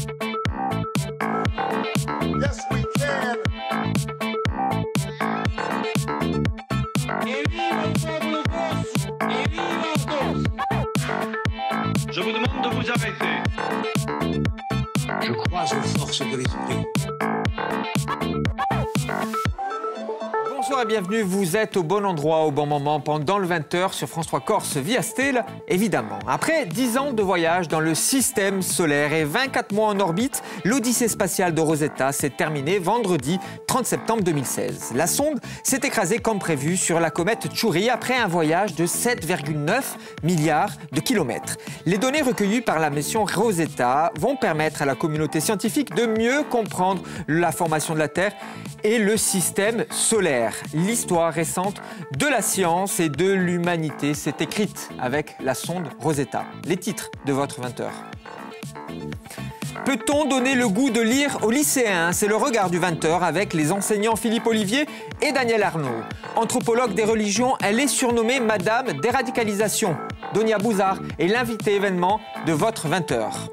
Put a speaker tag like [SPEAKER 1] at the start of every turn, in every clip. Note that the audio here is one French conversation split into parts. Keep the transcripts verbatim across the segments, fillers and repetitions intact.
[SPEAKER 1] Yes, we can.
[SPEAKER 2] Je vous demande de vous arrêter.
[SPEAKER 3] Je crois aux forces de l'esprit.
[SPEAKER 4] Bonjour et bienvenue, vous êtes au bon endroit, au bon moment, pendant le vingt heures sur France trois Corse via Stella, évidemment. Après dix ans de voyage dans le système solaire et vingt-quatre mois en orbite, l'Odyssée spatiale de Rosetta s'est terminée vendredi trente septembre deux mille seize. La sonde s'est écrasée comme prévu sur la comète Chury après un voyage de sept virgule neuf milliards de kilomètres. Les données recueillies par la mission Rosetta vont permettre à la communauté scientifique de mieux comprendre la formation de la Terre et le système solaire. L'histoire récente de la science et de l'humanité s'est écrite avec la sonde Rosetta. Les titres de votre vingt heures. Peut-on donner le goût de lire aux lycéens? C'est le regard du vingt heures avec les enseignants Philippe Olivier et Daniel Arnaud. Anthropologue des religions, elle est surnommée Madame Déradicalisation. Donia Bouzar est l'invité événement de votre vingt heures.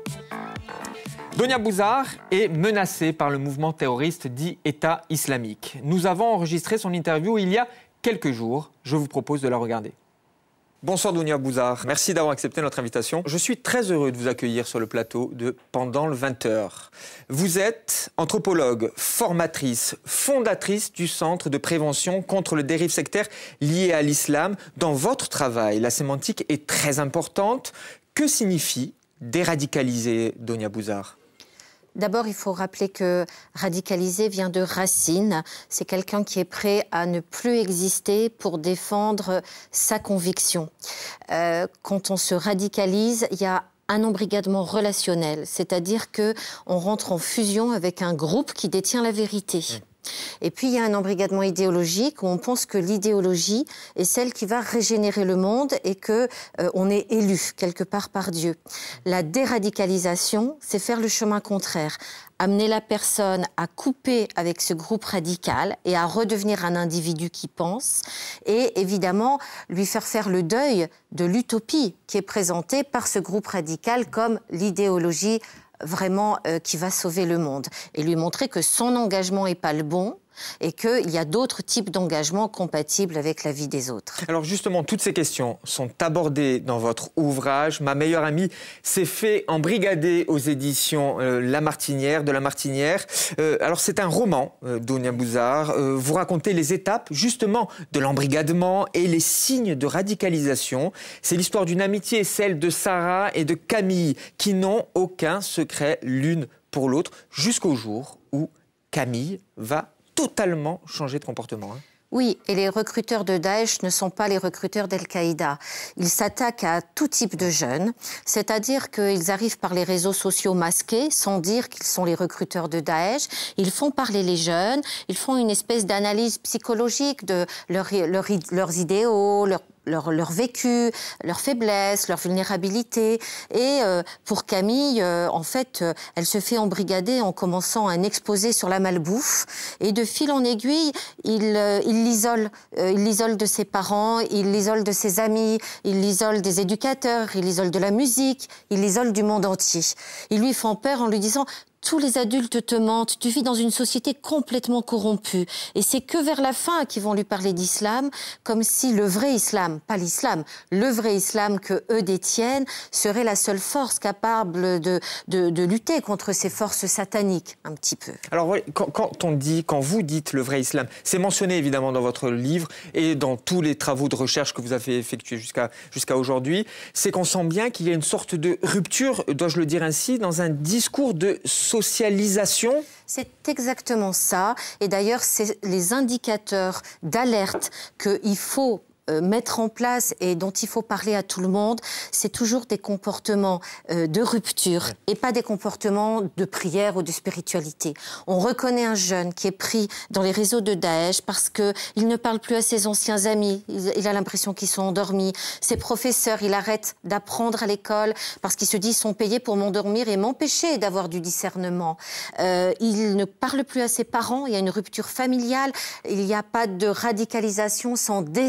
[SPEAKER 4] Donia Bouzar est menacée par le mouvement terroriste dit État islamique. Nous avons enregistré son interview il y a quelques jours. Je vous propose de la regarder. Bonsoir Donia Bouzar, merci d'avoir accepté notre invitation. Je suis très heureux de vous accueillir sur le plateau de Pendant le vingt heures. Vous êtes anthropologue, formatrice, fondatrice du Centre de prévention contre le dérive sectaire lié à l'islam. Dans votre travail, la sémantique est très importante. Que signifie déradicaliser, Donia Bouzar?
[SPEAKER 5] D'abord, il faut rappeler que radicaliser vient de racine. C'est quelqu'un qui est prêt à ne plus exister pour défendre sa conviction. Euh, quand on se radicalise, il y a un embrigadement relationnel, c'est-à-dire qu'on rentre en fusion avec un groupe qui détient la vérité. Mmh. Et puis, il y a un embrigadement idéologique où on pense que l'idéologie est celle qui va régénérer le monde et qu'on euh, est élu quelque part par Dieu. La déradicalisation, c'est faire le chemin contraire. Amener la personne à couper avec ce groupe radical et à redevenir un individu qui pense et évidemment lui faire faire le deuil de l'utopie qui est présentée par ce groupe radical comme l'idéologie vraiment euh, qui va sauver le monde et lui montrer que son engagement n'est pas le bon et qu'il y a d'autres types d'engagements compatibles avec la vie des autres.
[SPEAKER 4] Alors justement, toutes ces questions sont abordées dans votre ouvrage. Ma meilleure amie s'est fait embrigader aux éditions euh, La Martinière, de La Martinière. Euh, alors c'est un roman, euh, Donia Bouzar. Euh, vous racontez les étapes justement de l'embrigadement et les signes de radicalisation. C'est l'histoire d'une amitié, celle de Sarah et de Camille, qui n'ont aucun secret l'une pour l'autre, jusqu'au jour où Camille va totalement changer de comportement. Hein.
[SPEAKER 5] Oui, et les recruteurs de Daesh ne sont pas les recruteurs d'Al-Qaïda. Ils s'attaquent à tout type de jeunes, c'est-à-dire qu'ils arrivent par les réseaux sociaux masqués, sans dire qu'ils sont les recruteurs de Daesh. Ils font parler les jeunes, ils font une espèce d'analyse psychologique de leur, leur, leurs idéaux, leurs Leur, leur vécu, leurs faiblesses, leur vulnérabilité. Et euh, pour Camille, euh, en fait, euh, elle se fait embrigader en commençant un exposé sur la malbouffe. Et de fil en aiguille, il euh, il l'isole. Euh, il l'isole de ses parents, il l'isole de ses amis, il l'isole des éducateurs, il l'isole de la musique, il l'isole du monde entier. Ils lui font peur en lui disant... Tous les adultes te mentent, tu vis dans une société complètement corrompue. Et c'est que vers la fin qu'ils vont lui parler d'islam, comme si le vrai islam, pas l'islam, le vrai islam que eux détiennent, serait la seule force capable de, de, de lutter contre ces forces sataniques, un petit peu.
[SPEAKER 4] Alors, quand, quand on dit, quand vous dites le vrai islam, c'est mentionné évidemment dans votre livre et dans tous les travaux de recherche que vous avez effectués jusqu'à jusqu'à aujourd'hui, c'est qu'on sent bien qu'il y a une sorte de rupture, dois-je le dire ainsi, dans un discours de socialisation.
[SPEAKER 5] C'est exactement ça. Et d'ailleurs, c'est les indicateurs d'alerte qu'il faut euh, mettre en place et dont il faut parler à tout le monde, c'est toujours des comportements euh, de rupture et pas des comportements de prière ou de spiritualité. On reconnaît un jeune qui est pris dans les réseaux de Daesh parce qu'il ne parle plus à ses anciens amis, il, il a l'impression qu'ils sont endormis. Ses professeurs, il arrête d'apprendre à l'école parce qu'ils se disent sont payés pour m'endormir et m'empêcher d'avoir du discernement. Euh, il ne parle plus à ses parents, il y a une rupture familiale, il n'y a pas de radicalisation sans désaffiliation.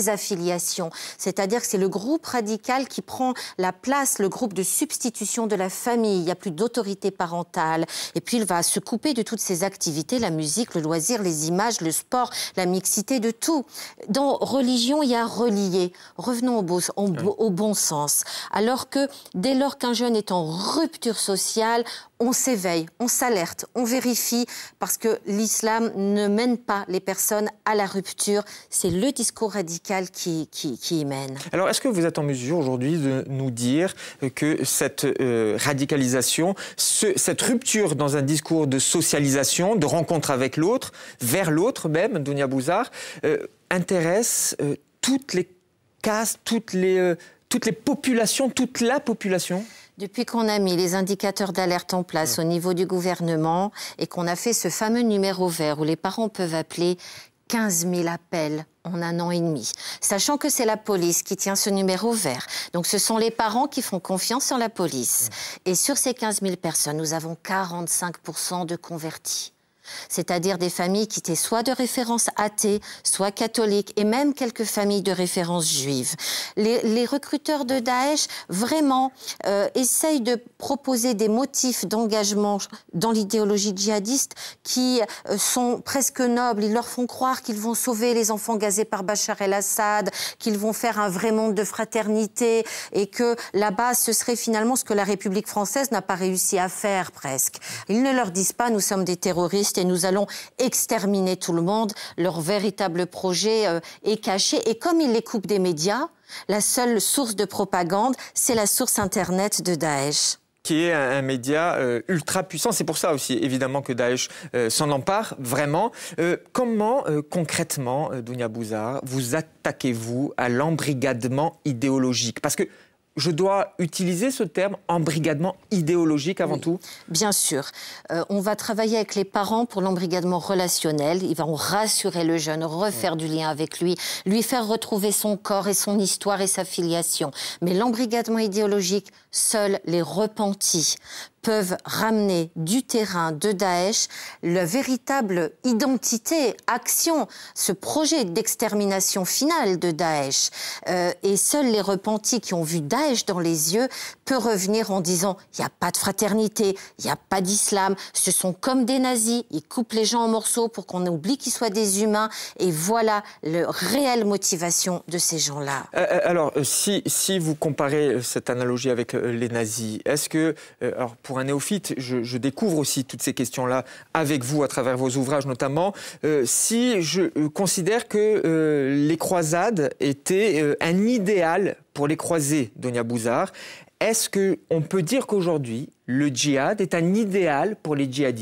[SPEAKER 5] filiation. C'est-à-dire que c'est le groupe radical qui prend la place, le groupe de substitution de la famille. Il n'y a plus d'autorité parentale. Et puis il va se couper de toutes ces activités, la musique, le loisir, les images, le sport, la mixité, de tout. Dans religion, il y a relié. Revenons au, beau, au, au bon sens. Alors que dès lors qu'un jeune est en rupture sociale, on s'éveille, on s'alerte, on vérifie, parce que l'islam ne mène pas les personnes à la rupture. C'est le discours radical qui, qui, qui y mène.
[SPEAKER 4] Alors, est-ce que vous êtes en mesure aujourd'hui de nous dire que cette euh, radicalisation, ce, cette rupture dans un discours de socialisation, de rencontre avec l'autre, vers l'autre même, Dounia Bouzar, euh, intéresse euh, toutes les castes, toutes les, euh, toutes les populations, toute la population ?
[SPEAKER 5] Depuis qu'on a mis les indicateurs d'alerte en place mmh. au niveau du gouvernement et qu'on a fait ce fameux numéro vert où les parents peuvent appeler, quinze mille appels en un an et demi, sachant que c'est la police qui tient ce numéro vert. Donc ce sont les parents qui font confiance sur la police. Mmh. Et sur ces quinze mille personnes, nous avons quarante-cinq pour cent de convertis. C'est-à-dire des familles qui étaient soit de référence athée, soit catholiques, et même quelques familles de référence juive. Les, les recruteurs de Daesh, vraiment, euh, essayent de proposer des motifs d'engagement dans l'idéologie djihadiste qui euh, sont presque nobles. Ils leur font croire qu'ils vont sauver les enfants gazés par Bachar el-Assad, qu'ils vont faire un vrai monde de fraternité, et que là-bas, ce serait finalement ce que la République française n'a pas réussi à faire, presque. Ils ne leur disent pas « nous sommes des terroristes », et nous allons exterminer tout le monde. Leur véritable projet euh, est caché. Et comme ils les coupent des médias, la seule source de propagande, c'est la source Internet de Daesh.
[SPEAKER 4] Qui est un, un média euh, ultra puissant. C'est pour ça aussi, évidemment, que Daesh euh, s'en empare, vraiment. Euh, comment, euh, concrètement, euh, Dounia Bouzar, vous attaquez-vous à l'embrigadement idéologique ? Parce que je dois utiliser ce terme, embrigadement idéologique avant oui, tout ?
[SPEAKER 5] Bien sûr. Euh, on va travailler avec les parents pour l'embrigadement relationnel. Ils vont rassurer le jeune, refaire oui. du lien avec lui, lui faire retrouver son corps et son histoire et sa filiation. Mais l'embrigadement idéologique, seuls les repentis peuvent ramener du terrain de Daesh la véritable identité, action, ce projet d'extermination finale de Daesh. Euh, et seuls les repentis qui ont vu Daesh dans les yeux peuvent revenir en disant « il n'y a pas de fraternité, il n'y a pas d'islam, ce sont comme des nazis, ils coupent les gens en morceaux pour qu'on oublie qu'ils soient des humains ». Et voilà la réelle motivation de ces gens-là.
[SPEAKER 4] Euh, alors, si, si vous comparez cette analogie avec euh, les nazis, est-ce que... Euh, alors, pour un néophyte, je, je découvre aussi toutes ces questions-là avec vous, à travers vos ouvrages notamment. Euh, si je euh, considère que euh, les croisades étaient euh, un idéal pour les croisés, Dounia Bouzar, est-ce qu'on peut dire qu'aujourd'hui, le djihad est un idéal pour les djihadistes ?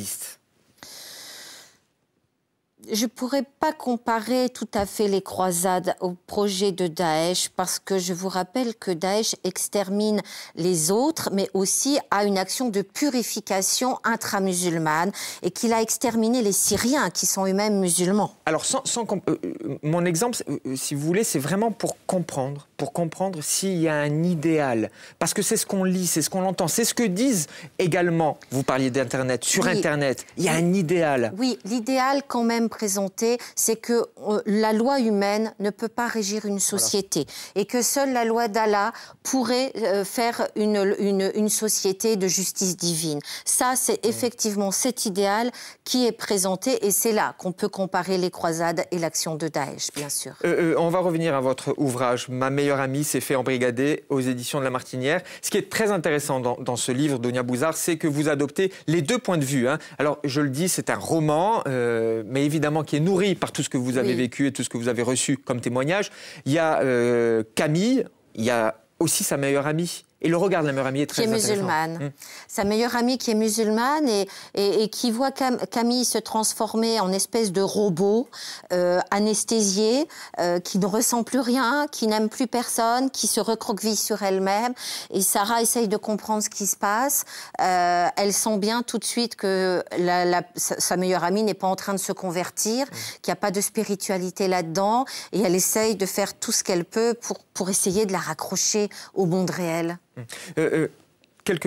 [SPEAKER 5] Je ne pourrais pas comparer tout à fait les croisades au projet de Daesh, parce que je vous rappelle que Daesh extermine les autres, mais aussi a une action de purification intramusulmane, et qu'il a exterminé les Syriens, qui sont eux-mêmes musulmans.
[SPEAKER 4] Alors, sans, sans euh, mon exemple, euh, si vous voulez, c'est vraiment pour comprendre, pour comprendre s'il y a un idéal. Parce que c'est ce qu'on lit, c'est ce qu'on entend, c'est ce que disent également, vous parliez d'Internet, sur oui. Internet, il y a un idéal.
[SPEAKER 5] Oui, l'idéal quand même présenté, c'est que euh, la loi humaine ne peut pas régir une société, voilà. Et que seule la loi d'Allah pourrait euh, faire une, une, une société de justice divine. Ça, c'est mmh. effectivement cet idéal qui est présenté, et c'est là qu'on peut comparer les croisades et l'action de Daesh, bien sûr.
[SPEAKER 4] Euh, euh, on va revenir à votre ouvrage « Ma meilleure amie s'est fait embrigader » aux éditions de La Martinière. Ce qui est très intéressant dans, dans ce livre, Dounia Bouzar, c'est que vous adoptez les deux points de vue. Hein. Alors, je le dis, c'est un roman, euh, mais évidemment qui est nourri par tout ce que vous avez oui. vécu et tout ce que vous avez reçu comme témoignage. Il y a euh, Camille, il y a aussi sa meilleure amie. Et le regard de la meilleure amie est très intéressant.
[SPEAKER 5] Qui est musulmane. Mmh. Sa meilleure amie qui est musulmane et, et, et qui voit Cam, Camille se transformer en espèce de robot euh, anesthésié, euh, qui ne ressent plus rien, qui n'aime plus personne, qui se recroqueville sur elle-même. Et Sarah essaye de comprendre ce qui se passe. Euh, elle sent bien tout de suite que la, la, sa, sa meilleure amie n'est pas en train de se convertir, mmh. qu'il n'y a pas de spiritualité là-dedans. Et elle essaye de faire tout ce qu'elle peut pour, pour essayer de la raccrocher au monde réel.
[SPEAKER 4] Euh, euh, quelques lignes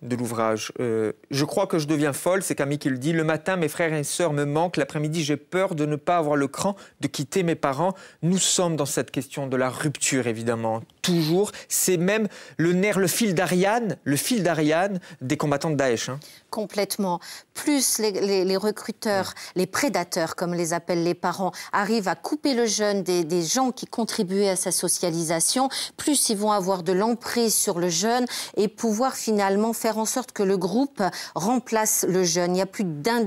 [SPEAKER 4] de l'ouvrage. Euh, je crois que je deviens folle, c'est Camille qui le dit. Le matin, mes frères et sœurs me manquent. L'après-midi, j'ai peur de ne pas avoir le cran de quitter mes parents. Nous sommes dans cette question de la rupture, évidemment. Toujours. C'est même le nerf, le fil d'Ariane, le fil d'Ariane des combattants de Daesh. Hein.
[SPEAKER 5] Complètement. Plus les, les, les recruteurs, oui. les prédateurs, comme les appellent les parents, arrivent à couper le jeune des, des gens qui contribuaient à sa socialisation, plus ils vont avoir de l'emprise sur le jeune et pouvoir finalement faire en sorte que le groupe remplace le jeune. Il n'y a plus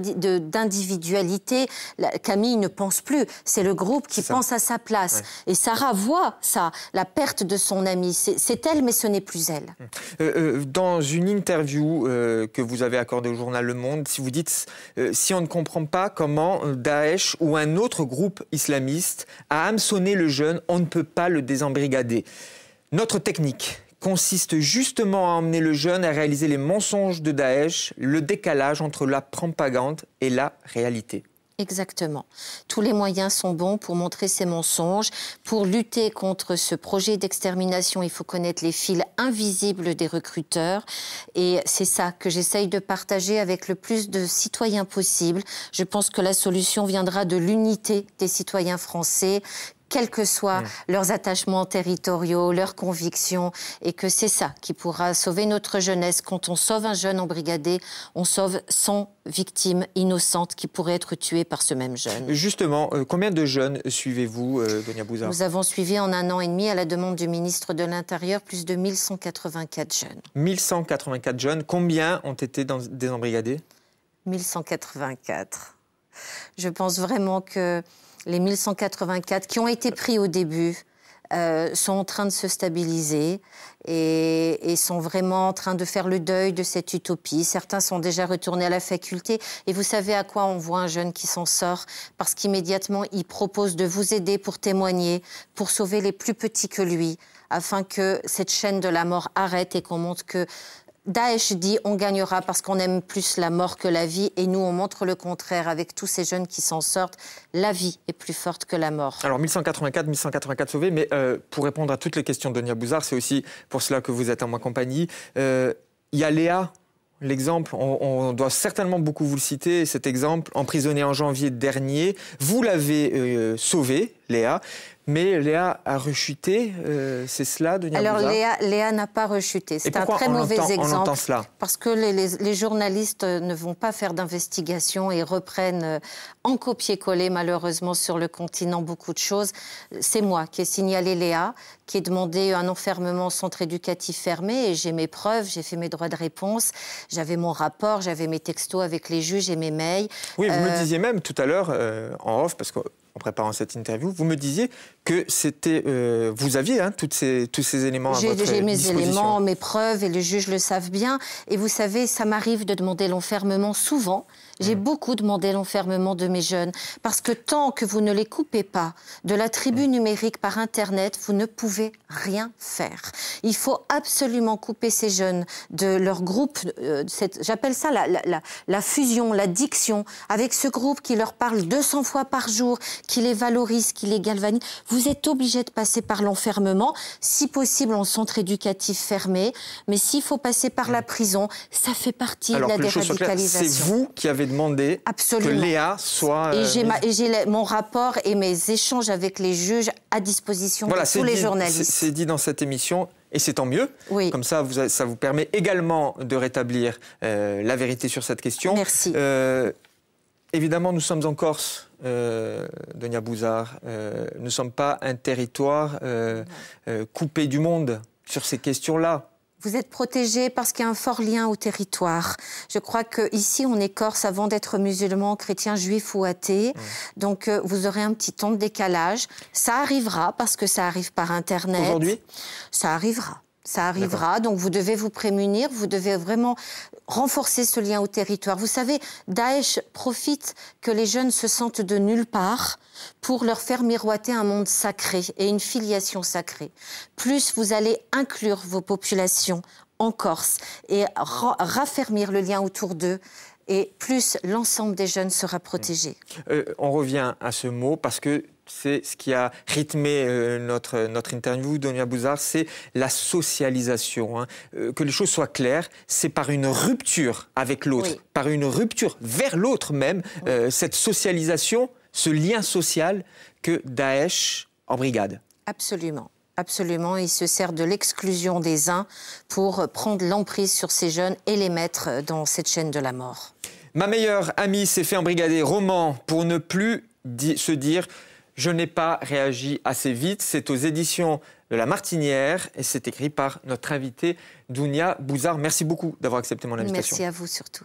[SPEAKER 5] d'individualité. Camille ne pense plus. C'est le groupe qui pense à sa place. Ouais. Et Sarah voit ça, la perte de son amie. C'est elle, mais ce n'est plus elle.
[SPEAKER 4] Euh, euh, dans une interview euh, que vous avez accordée au journal Le Monde, si vous dites euh, si on ne comprend pas comment Daesh ou un autre groupe islamiste a hameçonné le jeune, on ne peut pas le désembrigader. Notre technique consiste justement à emmener le jeune à réaliser les mensonges de Daesh, le décalage entre la propagande et la réalité.
[SPEAKER 5] Exactement. Tous les moyens sont bons pour montrer ces mensonges. Pour lutter contre ce projet d'extermination, il faut connaître les fils invisibles des recruteurs. Et c'est ça que j'essaye de partager avec le plus de citoyens possible. Je pense que la solution viendra de l'unité des citoyens français, quels que soient mmh. leurs attachements territoriaux, leurs convictions, et que c'est ça qui pourra sauver notre jeunesse. Quand on sauve un jeune embrigadé, on sauve cent victimes innocentes qui pourraient être tuées par ce même jeune.
[SPEAKER 4] Justement, euh, combien de jeunes suivez-vous, euh, Donia Bouzar ?
[SPEAKER 5] Nous avons suivi en un an et demi, à la demande du ministre de l'Intérieur, plus de mille cent quatre-vingt-quatre jeunes.
[SPEAKER 4] mille cent quatre-vingt-quatre jeunes. Combien ont été dans, désembrigadés ?
[SPEAKER 5] mille cent quatre-vingt-quatre. Je pense vraiment que les mille cent quatre-vingt-quatre qui ont été pris au début euh, sont en train de se stabiliser et, et sont vraiment en train de faire le deuil de cette utopie. Certains sont déjà retournés à la faculté. Et vous savez à quoi on voit un jeune qui s'en sort? Parce qu'immédiatement, il propose de vous aider pour témoigner, pour sauver les plus petits que lui, afin que cette chaîne de la mort arrête et qu'on montre que Daesh dit on gagnera parce qu'on aime plus la mort que la vie, et nous on montre le contraire avec tous ces jeunes qui s'en sortent. La vie est plus forte que la mort.
[SPEAKER 4] Alors mille cent quatre-vingt-quatre, mille cent quatre-vingt-quatre sauvés, mais euh, pour répondre à toutes les questions de Donia Bouzar, c'est aussi pour cela que vous êtes en ma compagnie. Euh, il y a Léa, l'exemple, on, on doit certainement beaucoup vous le citer, cet exemple, emprisonné en janvier dernier. Vous l'avez euh, sauvé, Léa. Mais Léa a rechuté, euh, c'est cela, Donia Bouzar ?
[SPEAKER 5] Alors Léa, Léa n'a pas rechuté. C'est un très mauvais
[SPEAKER 4] entend,
[SPEAKER 5] exemple.
[SPEAKER 4] On entend cela
[SPEAKER 5] parce que les, les, les journalistes ne vont pas faire d'investigation et reprennent en copier-coller, malheureusement, sur le continent beaucoup de choses. C'est moi qui ai signalé Léa, qui ai demandé un enfermement en centre éducatif fermé, et j'ai mes preuves, j'ai fait mes droits de réponse, j'avais mon rapport, j'avais mes textos avec les juges et mes mails.
[SPEAKER 4] Oui, vous
[SPEAKER 5] euh...
[SPEAKER 4] me disiez même tout à l'heure, euh, en off, parce que en préparant cette interview, vous me disiez que c'était, euh, vous aviez hein, toutes ces, tous ces éléments à votre disposition.
[SPEAKER 5] J'ai mes éléments, mes preuves, et les juges le savent bien. Et vous savez, ça m'arrive de demander l'enfermement souvent. J'ai mmh. beaucoup demandé l'enfermement de mes jeunes, parce que tant que vous ne les coupez pas de la tribu mmh. numérique par Internet, vous ne pouvez rien faire. Il faut absolument couper ces jeunes de leur groupe, euh, j'appelle ça la, la, la, la fusion, l'addiction, avec ce groupe qui leur parle deux cents fois par jour, qui les valorise, qui les galvanise. Vous êtes obligé de passer par l'enfermement, si possible en centre éducatif fermé, mais s'il faut passer par mmh. la prison, ça fait partie
[SPEAKER 4] Alors,
[SPEAKER 5] de la déradicalisation.
[SPEAKER 4] C'est vous qui avez demandé
[SPEAKER 5] Absolument.
[SPEAKER 4] que Léa soit...
[SPEAKER 5] Euh, et j'ai
[SPEAKER 4] mise...
[SPEAKER 5] mon rapport et mes échanges avec les juges à disposition voilà, de tous les
[SPEAKER 4] dit,
[SPEAKER 5] journalistes.
[SPEAKER 4] C'est dit dans cette émission, et c'est tant mieux.
[SPEAKER 5] Oui.
[SPEAKER 4] Comme ça, vous, ça vous permet également de rétablir euh, la vérité sur cette question.
[SPEAKER 5] Merci.
[SPEAKER 4] Euh, évidemment, nous sommes en Corse, euh, Donia Bouzar. Euh, nous ne sommes pas un territoire euh, euh, coupé du monde sur ces questions-là.
[SPEAKER 5] Vous êtes protégés parce qu'il y a un fort lien au territoire. Je crois qu'ici, on est corse avant d'être musulmans, chrétiens, juifs ou athées. Mmh. Donc, euh, vous aurez un petit temps de décalage. Ça arrivera parce que ça arrive par Internet.
[SPEAKER 4] Aujourd'hui ?
[SPEAKER 5] Ça arrivera. Ça arrivera, donc vous devez vous prémunir, vous devez vraiment renforcer ce lien au territoire. Vous savez, Daesh profite que les jeunes se sentent de nulle part pour leur faire miroiter un monde sacré et une filiation sacrée. Plus vous allez inclure vos populations en Corse et ra- raffermir le lien autour d'eux, et plus l'ensemble des jeunes sera protégé.
[SPEAKER 4] Euh, on revient à ce mot parce que c'est ce qui a rythmé euh, notre, notre interview, Donia Bouzar, c'est la socialisation. Hein. Euh, que les choses soient claires, c'est par une rupture avec l'autre, oui. par une rupture vers l'autre même, oui. euh, cette socialisation, ce lien social que Daesh embrigade.
[SPEAKER 5] Absolument. Absolument, il se sert de l'exclusion des uns pour prendre l'emprise sur ces jeunes et les mettre dans cette chaîne de la mort.
[SPEAKER 4] Ma meilleure amie s'est fait embrigader, roman pour ne plus di- se dire « Je n'ai pas réagi assez vite ». C'est aux éditions de La Martinière et c'est écrit par notre invitée Donia Bouzar. Merci beaucoup d'avoir accepté mon invitation.
[SPEAKER 5] Merci à vous surtout.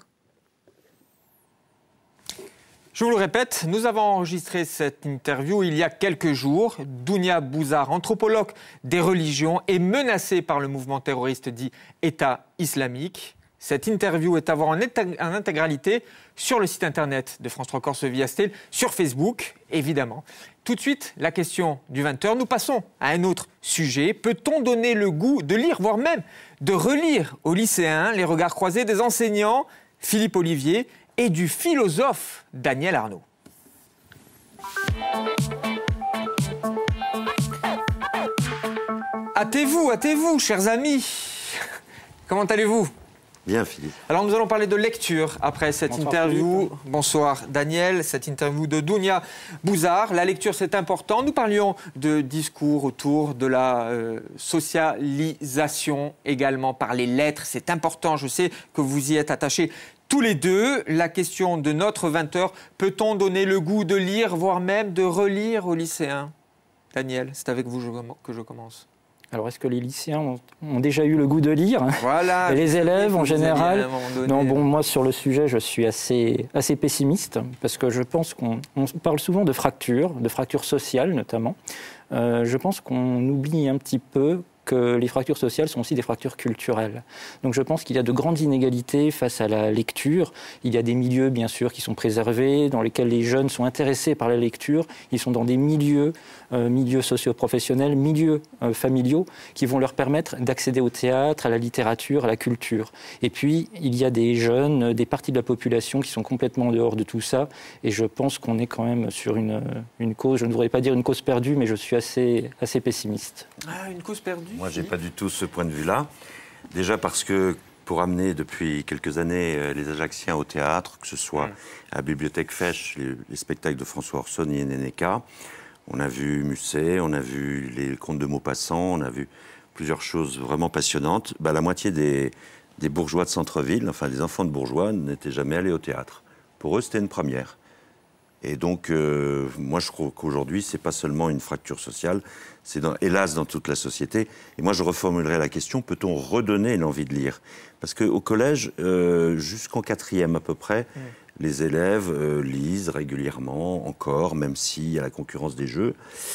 [SPEAKER 4] Je vous le répète, nous avons enregistré cette interview il y a quelques jours. Donia Bouzar, anthropologue des religions, est menacée par le mouvement terroriste dit État islamique. Cette interview est à voir en, en intégralité sur le site internet de France trois Corse Via Style, sur Facebook, évidemment. Tout de suite, la question du vingt heures. Nous passons à un autre sujet. Peut-on donner le goût de lire, voire même de relire aux lycéens les regards croisés des enseignants Philippe Olivier et du philosophe Daniel Arnaud. Hâtez-vous, hâtez-vous, chers amis. Comment allez-vous ?
[SPEAKER 6] Bien, Philippe.
[SPEAKER 4] Alors, nous allons parler de lecture après cette
[SPEAKER 6] Bonsoir,
[SPEAKER 4] interview.
[SPEAKER 6] Philippe.
[SPEAKER 4] Bonsoir, Daniel. Cette interview de Donia Bouzar. La lecture, c'est important. Nous parlions de discours autour de la euh, socialisation également par les lettres. C'est important. Je sais que vous y êtes attachés tous les deux. La question de notre vingt heures. Peut-on donner le goût de lire, voire même de relire aux lycéens ? Daniel, c'est avec vous que je commence.
[SPEAKER 7] Alors, est-ce que les lycéens ont, ont déjà eu le goût de lire ?
[SPEAKER 4] Voilà.
[SPEAKER 7] Et les élèves, en général ? Non, bon, moi, sur le sujet, je suis assez, assez pessimiste, parce que je pense qu'on on parle souvent de fractures, de fractures sociales, notamment. Euh, je pense qu'on oublie un petit peu que les fractures sociales sont aussi des fractures culturelles. Donc je pense qu'il y a de grandes inégalités face à la lecture. Il y a des milieux, bien sûr, qui sont préservés, dans lesquels les jeunes sont intéressés par la lecture. Ils sont dans des milieux, euh, milieux socio-professionnels, milieux euh, familiaux, qui vont leur permettre d'accéder au théâtre, à la littérature, à la culture. Et puis, il y a des jeunes, des parties de la population qui sont complètement en dehors de tout ça. Et je pense qu'on est quand même sur une, une cause, je ne voudrais pas dire une cause perdue, mais je suis assez, assez pessimiste.
[SPEAKER 4] Ah, une cause perdue ?
[SPEAKER 6] Moi, je n'ai pas du tout ce point de vue-là. Déjà parce que pour amener depuis quelques années les Ajacciens au théâtre, que ce soit mmh. à la Bibliothèque Fesch, les, les spectacles de François Orson et Nénéka, on a vu Musset, on a vu les contes de Maupassant, on a vu plusieurs choses vraiment passionnantes. Bah, la moitié des, des bourgeois de centre-ville, enfin des enfants de bourgeois, n'étaient jamais allés au théâtre. Pour eux, c'était une première. Et donc, euh, moi, je crois qu'aujourd'hui, c'est pas seulement une fracture sociale, c'est dans, hélas dans toute la société. Et moi, je reformulerai la question, peut-on redonner l'envie de lire ? Parce qu'au collège, euh, jusqu'en quatrième à peu près, mmh. les élèves euh, lisent régulièrement, encore, même s'il y a la concurrence des jeux,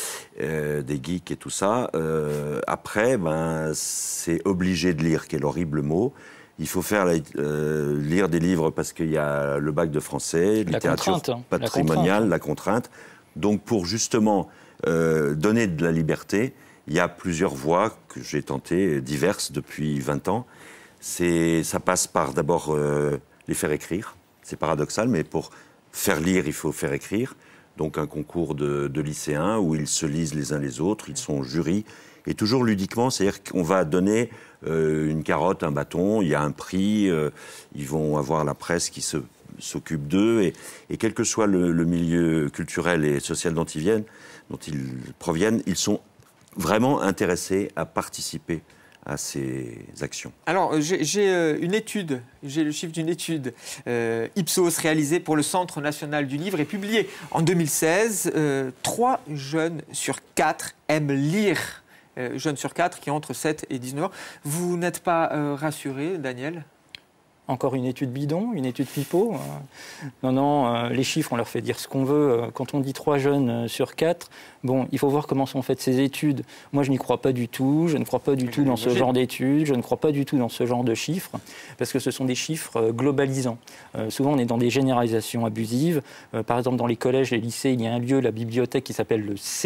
[SPEAKER 6] euh, des geeks et tout ça. Euh, après, ben, c'est obligé de lire, quel horrible mot. Il faut faire euh, lire des livres parce qu'il y a le bac de français, la littérature hein. patrimoniale, la contrainte. la contrainte. Donc pour justement euh, donner de la liberté, il y a plusieurs voies que j'ai tentées, diverses depuis vingt ans. C'est, ça passe par d'abord euh, les faire écrire. C'est paradoxal, mais pour faire lire, il faut faire écrire. Donc un concours de, de lycéens où ils se lisent les uns les autres, ils sont jury. Et toujours ludiquement, c'est-à-dire qu'on va donner euh, une carotte, un bâton, il y a un prix, euh, ils vont avoir la presse qui se, s'occupe d'eux, et, et quel que soit le, le milieu culturel et social dont ils viennent, dont ils proviennent, ils sont vraiment intéressés à participer à ces actions.
[SPEAKER 4] Alors, j'ai, j'ai euh, une étude, j'ai le chiffre d'une étude euh, Ipsos réalisée pour le Centre national du livre et publiée en deux mille seize. Euh, trois jeunes sur quatre aiment lire. Euh, jeunes sur quatre qui ont entre sept et dix-neuf ans. Vous n'êtes pas euh, rassuré, Daniel ?
[SPEAKER 7] Encore une étude bidon, une étude pipeau. Non, non, euh, les chiffres, on leur fait dire ce qu'on veut. Quand on dit trois jeunes sur quatre, bon, il faut voir comment sont faites ces études. Moi, je n'y crois pas du tout. Je ne crois pas du tout dans ce genre d'études. Je ne crois pas du tout dans ce genre de chiffres, parce que ce sont des chiffres globalisants. Euh, souvent, on est dans des généralisations abusives. Euh, par exemple, dans les collèges et les lycées, il y a un lieu, la bibliothèque, qui s'appelle le C D I.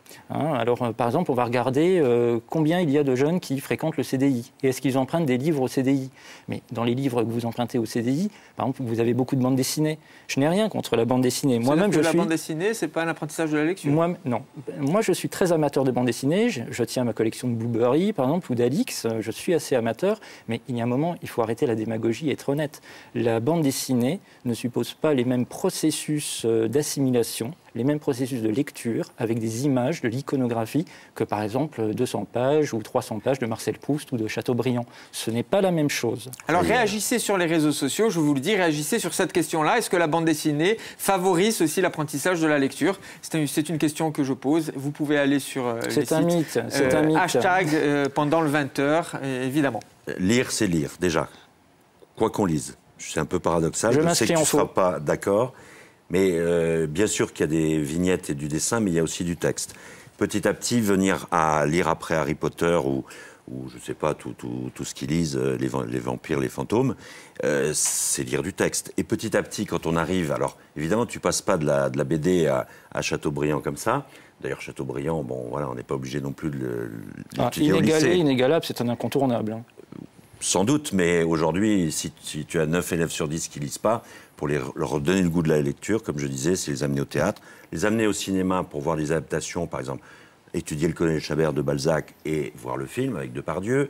[SPEAKER 7] Hein, alors, euh, par exemple, on va regarder euh, combien il y a de jeunes qui fréquentent le C D I. Et est-ce qu'ils empruntent des livres au C D I? Mais dans les livres que vous empruntez au C D I, par exemple, vous avez beaucoup de bandes dessinées. Je n'ai rien contre la bande dessinée. Moi-même, je
[SPEAKER 4] la
[SPEAKER 7] suis...
[SPEAKER 4] bande dessinée, c'est pas l'apprentissage de la lecture.
[SPEAKER 7] Moi, non. Moi, je suis très amateur de bande dessinée. Je, je tiens à ma collection de Blueberry, par exemple, ou d'Alix. Je suis assez amateur. Mais il y a un moment, il faut arrêter la démagogie et être honnête. La bande dessinée ne suppose pas les mêmes processus d'assimilation, les mêmes processus de lecture avec des images, de l'iconographie que par exemple deux cents pages ou trois cents pages de Marcel Proust ou de Chateaubriand. Ce n'est pas la même chose.
[SPEAKER 4] Alors réagissez sur les réseaux sociaux, je vous le dis, réagissez sur cette question-là. Est-ce que la bande dessinée favorise aussi l'apprentissage de la lecture? C'est un, c'est une question que je pose. Vous pouvez aller sur euh,
[SPEAKER 7] c'est
[SPEAKER 4] les
[SPEAKER 7] un
[SPEAKER 4] sites.
[SPEAKER 7] mythe. C'est
[SPEAKER 4] Euh,
[SPEAKER 7] un mythe.
[SPEAKER 4] Hashtag euh, pendant le vingt heures, euh, évidemment.
[SPEAKER 6] Lire, c'est lire, déjà. Quoi qu'on lise. C'est un peu paradoxal.
[SPEAKER 7] Je
[SPEAKER 6] Je sais que tu
[SPEAKER 7] m'inscris
[SPEAKER 6] ne
[SPEAKER 7] en
[SPEAKER 6] seras
[SPEAKER 7] faux.
[SPEAKER 6] pas d'accord. Mais euh, bien sûr qu'il y a des vignettes et du dessin, mais il y a aussi du texte. Petit à petit, venir à lire après Harry Potter ou, ou je ne sais pas, tout, tout, tout ce qu'ils lisent, les, les vampires, les fantômes, euh, c'est lire du texte. Et petit à petit, quand on arrive... Alors, évidemment, tu ne passes pas de la, de la B D à, à Chateaubriand comme ça. D'ailleurs, Chateaubriand, bon, voilà, on n'est pas obligé non plus de le-
[SPEAKER 7] Ah,
[SPEAKER 6] l'étudier au
[SPEAKER 7] inégalé,
[SPEAKER 6] lycée.
[SPEAKER 7] inégalable, c'est un incontournable. hein.
[SPEAKER 6] Sans doute, mais aujourd'hui, si, si tu as neuf élèves sur dix qui ne lisent pas, pour les, leur donner le goût de la lecture, comme je disais, c'est les amener au théâtre, les amener au cinéma pour voir des adaptations, par exemple, étudier le colonel Chabert de Balzac et voir le film avec Depardieu.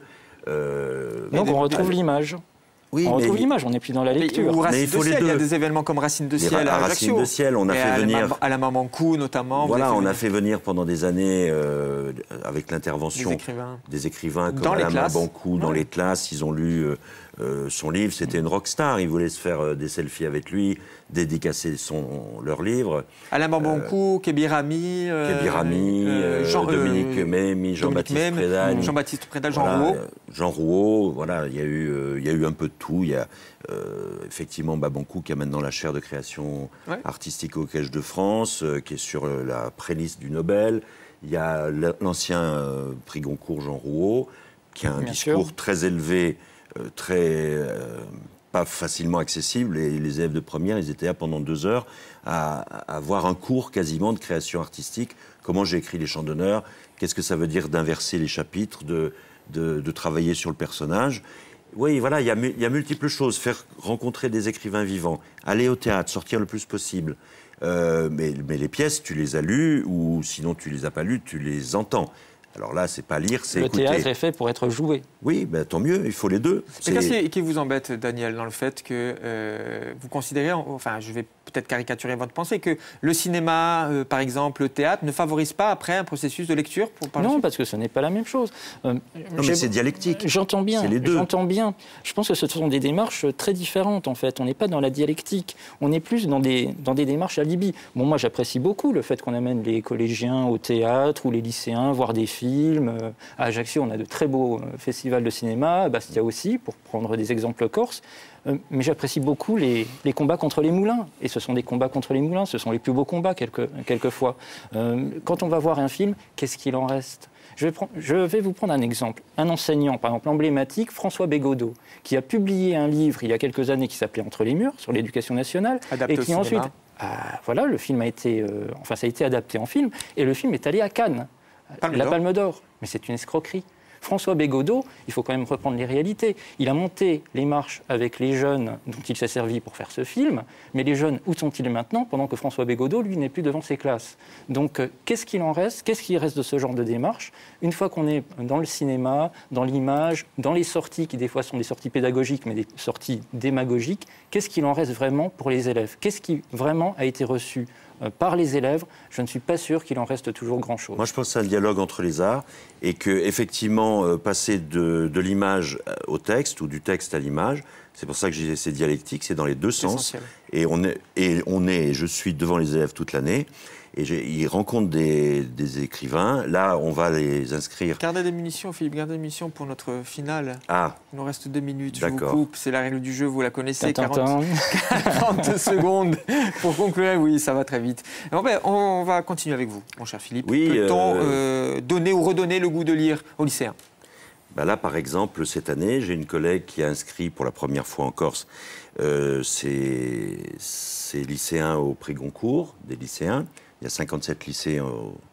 [SPEAKER 6] Euh,
[SPEAKER 7] Donc on retrouve l'image.
[SPEAKER 6] Oui,
[SPEAKER 7] on
[SPEAKER 6] mais-
[SPEAKER 7] retrouve l'image, on n'est plus dans la
[SPEAKER 4] Mais-
[SPEAKER 7] lecture.
[SPEAKER 4] Ou
[SPEAKER 6] Mais
[SPEAKER 4] Racine
[SPEAKER 6] il faut
[SPEAKER 4] de
[SPEAKER 6] les
[SPEAKER 4] ciel, il y a
[SPEAKER 6] deux.
[SPEAKER 4] des événements comme Racine de
[SPEAKER 6] Les
[SPEAKER 4] ciel
[SPEAKER 6] Ra-
[SPEAKER 4] à
[SPEAKER 6] Racine
[SPEAKER 4] Ajaccio.
[SPEAKER 6] de ciel, on a
[SPEAKER 4] Et
[SPEAKER 6] fait
[SPEAKER 4] à la
[SPEAKER 6] venir-
[SPEAKER 4] Mam- à la Mamankou notamment. vous
[SPEAKER 6] Voilà,
[SPEAKER 4] avez fait
[SPEAKER 6] on a
[SPEAKER 4] venir
[SPEAKER 6] fait venir pendant des années, euh, avec l'intervention
[SPEAKER 4] des écrivains.
[SPEAKER 6] des écrivains comme
[SPEAKER 4] Dans les
[SPEAKER 6] Alain
[SPEAKER 4] classes.
[SPEAKER 6] Bankou dans
[SPEAKER 4] Ouais.
[SPEAKER 6] les classes. Ils ont lu euh, euh, son livre, c'était une rockstar. Ils voulaient se faire euh, des selfies avec lui, dédicacer son, leur livre.
[SPEAKER 4] Alain Bambankou, Kébirami, euh,
[SPEAKER 6] Kébirami,
[SPEAKER 4] euh,
[SPEAKER 6] euh,
[SPEAKER 4] Jean-
[SPEAKER 6] Dominique
[SPEAKER 4] euh,
[SPEAKER 6] Mémy, Jean-Baptiste
[SPEAKER 4] Dominique Même,
[SPEAKER 6] Prédal.
[SPEAKER 4] Jean-Baptiste Prédal, Jean
[SPEAKER 6] Voilà,
[SPEAKER 4] Rouault.
[SPEAKER 6] euh, Jean Rouault, voilà, il y a eu, euh, il y a eu un peu de tout. Il y a euh, effectivement Babankou qui a maintenant la chaire de création
[SPEAKER 4] Ouais.
[SPEAKER 6] artistique au Collège de France, euh, qui est sur euh, la préliste du Nobel. Il y a l'ancien euh, prix Goncourt Jean Rouault, qui a un
[SPEAKER 7] Bien
[SPEAKER 6] discours
[SPEAKER 7] sûr.
[SPEAKER 6] très élevé, euh, très euh, pas facilement accessible. Et les élèves de première, ils étaient là pendant deux heures à, à avoir un cours quasiment de création artistique. Comment j'ai écrit les chants d'honneur, qu'est-ce que ça veut dire d'inverser les chapitres, de, de, de travailler sur le personnage. Oui, voilà, il y, a, mu- il y a multiples choses. Faire rencontrer des écrivains vivants, aller au théâtre, sortir le plus possible. Euh, mais, mais les pièces, tu les as lues, ou sinon tu les as pas lues, tu les entends. Alors là, c'est pas lire, c'est
[SPEAKER 7] Le
[SPEAKER 6] écouter.
[SPEAKER 7] théâtre est fait pour être joué.
[SPEAKER 6] Oui, ben, tant mieux, il faut les deux.
[SPEAKER 4] Mais
[SPEAKER 6] C'est-
[SPEAKER 4] qu'est-ce qui, qui vous embête, Daniel, dans le fait que euh, vous considérez, enfin, je vais peut-être caricaturer votre pensée, que le cinéma, euh, par exemple, le théâtre, ne favorise pas après un processus de lecture pour par la
[SPEAKER 7] Non,
[SPEAKER 4] suite
[SPEAKER 7] parce que ce n'est pas la même chose. Euh,
[SPEAKER 6] Non, mais
[SPEAKER 7] j'ai-
[SPEAKER 6] c'est dialectique.
[SPEAKER 7] J'entends bien.
[SPEAKER 6] C'est les deux.
[SPEAKER 7] J'entends bien. Je pense que ce sont des démarches très différentes, en fait. On n'est pas dans la dialectique. On est plus dans des, dans des démarches alibi. Bon, moi, j'apprécie beaucoup le fait qu'on amène les collégiens au théâtre ou les lycéens voir des films. Euh, À Ajaccio, on a de très beaux euh, festivals de cinéma. À Bastia aussi, pour prendre des exemples corses. Euh, Mais j'apprécie beaucoup les, les combats contre les moulins. Et ce sont des combats contre les moulins. Ce sont les plus beaux combats, quelque, quelquefois. Euh, quand on va voir un film, qu'est-ce qu'il en reste ? Je vais, prendre- je vais vous prendre un exemple. Un enseignant, par exemple, emblématique, François Bégodeau, qui a publié un livre il y a quelques années qui s'appelait Entre les murs, sur l'éducation nationale.
[SPEAKER 4] Adapté
[SPEAKER 7] et
[SPEAKER 4] au
[SPEAKER 7] qui
[SPEAKER 4] cinéma.
[SPEAKER 7] ensuite. Ah, voilà, le film a été. euh, enfin, ça a été adapté en film. Et le film est allé à Cannes.
[SPEAKER 4] Palme
[SPEAKER 7] la
[SPEAKER 4] d'Or.
[SPEAKER 7] Palme d'Or. Mais c'est une escroquerie. François Bégodeau, il faut quand même reprendre les réalités. Il a monté les marches avec les jeunes dont il s'est servi pour faire ce film, mais les jeunes, où sont-ils maintenant pendant que François Bégodeau, lui, n'est plus devant ses classes? Donc, euh, qu'est-ce qu'il en reste? Qu'est-ce qui reste de ce genre de démarche? Une fois qu'on est dans le cinéma, dans l'image, dans les sorties, qui des fois sont des sorties pédagogiques, mais des sorties démagogiques, qu'est-ce qu'il en reste vraiment pour les élèves? Qu'est-ce qui vraiment a été reçu euh, par les élèves? Je ne suis pas sûr qu'il en reste toujours grand-chose.
[SPEAKER 6] Moi, je pense que c'est un dialogue entre les arts et que, effectivement, euh, passer de, de l'image au texte ou du texte à l'image, c'est pour ça que je disais c'est dialectique, c'est dans les deux
[SPEAKER 4] C'est
[SPEAKER 6] sens.
[SPEAKER 4] essentiel.
[SPEAKER 6] Et on est, et on est, je suis devant les élèves toute l'année et j'ai- ils rencontrent des, des écrivains. Là, on va les inscrire.
[SPEAKER 4] Gardez des munitions, Philippe, gardez des munitions pour notre finale.
[SPEAKER 6] Ah,
[SPEAKER 4] Il nous reste deux minutes, je vous
[SPEAKER 6] D'accord.
[SPEAKER 4] coupe. C'est la règle du jeu, vous la connaissez.
[SPEAKER 7] Tintin.
[SPEAKER 4] quarante secondes pour conclure. Oui, ça va très vite. Bon, ben, on va continuer avec vous, mon cher Philippe.
[SPEAKER 6] Oui,
[SPEAKER 4] Peut-on
[SPEAKER 6] euh,
[SPEAKER 4] euh, donner ou redonner le goût de lire aux lycéens?
[SPEAKER 6] bah là, par exemple, cette année, j'ai une collègue qui a inscrit pour la première fois en Corse euh, ses, ses lycéens au prix Goncourt, des lycéens. Il y a cinquante-sept lycées au-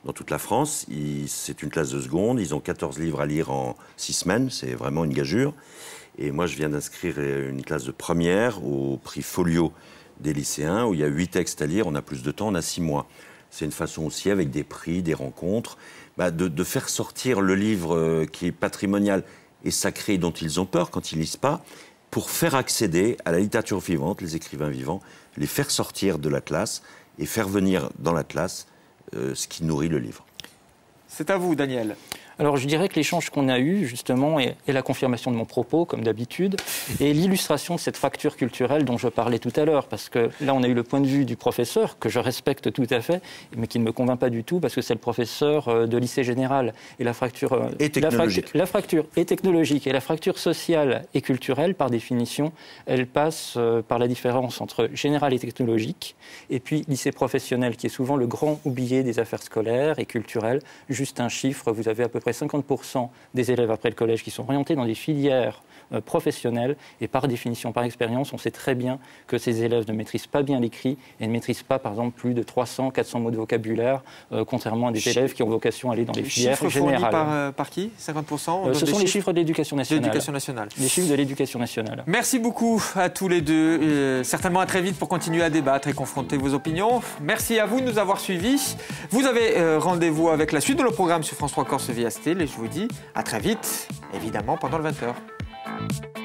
[SPEAKER 6] dans toute la France. C'est une classe de seconde, ils ont quatorze livres à lire en six semaines, c'est vraiment une gageure. Et moi, je viens d'inscrire une classe de première au prix Folio des lycéens, où il y a huit textes à lire, on a plus de temps, on a six mois. C'est une façon aussi, avec des prix, des rencontres, bah de, de faire sortir le livre qui est patrimonial et sacré, dont ils ont peur quand ils ne lisent pas, pour faire accéder à la littérature vivante, les écrivains vivants, les faire sortir de la classe et faire venir dans la classe euh, ce qui nourrit le livre.
[SPEAKER 4] C'est à vous, Daniel.
[SPEAKER 7] Alors je dirais que l'échange qu'on a eu, justement, est, est la confirmation de mon propos, comme d'habitude, et l'illustration de cette fracture culturelle dont je parlais tout à l'heure, parce que là, on a eu le point de vue du professeur, que je respecte tout à fait, mais qui ne me convainc pas du tout, parce que c'est le professeur de lycée général. Et la fracture,
[SPEAKER 6] et technologique.
[SPEAKER 7] La, fracture, la fracture est technologique, et la fracture sociale et culturelle, par définition, elle passe par la différence entre général et technologique, et puis lycée professionnel, qui est souvent le grand oublié des affaires scolaires et culturelles. Juste un chiffre, vous avez à peu près cinquante pour cent des élèves après le collège qui sont orientés dans des filières euh, professionnelles, et par définition, par expérience, on sait très bien que ces élèves ne maîtrisent pas bien l'écrit et ne maîtrisent pas, par exemple, plus de trois cents à quatre cents mots de vocabulaire, euh, contrairement à des Ch élèves qui ont vocation à aller dans les, les filières
[SPEAKER 4] chiffres
[SPEAKER 7] générales.
[SPEAKER 4] Fournis par, euh, par qui cinquante pour cent
[SPEAKER 7] euh, Ce sont les chiffres de l'éducation nationale.
[SPEAKER 4] nationale.
[SPEAKER 7] Les chiffres de l'éducation nationale.
[SPEAKER 4] Merci beaucoup à tous les deux. Euh, certainement à très vite pour continuer à débattre et confronter vos opinions. Merci à vous de nous avoir suivis. Vous avez euh, rendez-vous avec la suite de nos programmes sur France trois Corse via Style, et je vous dis à très vite, évidemment, pendant le vingt heures.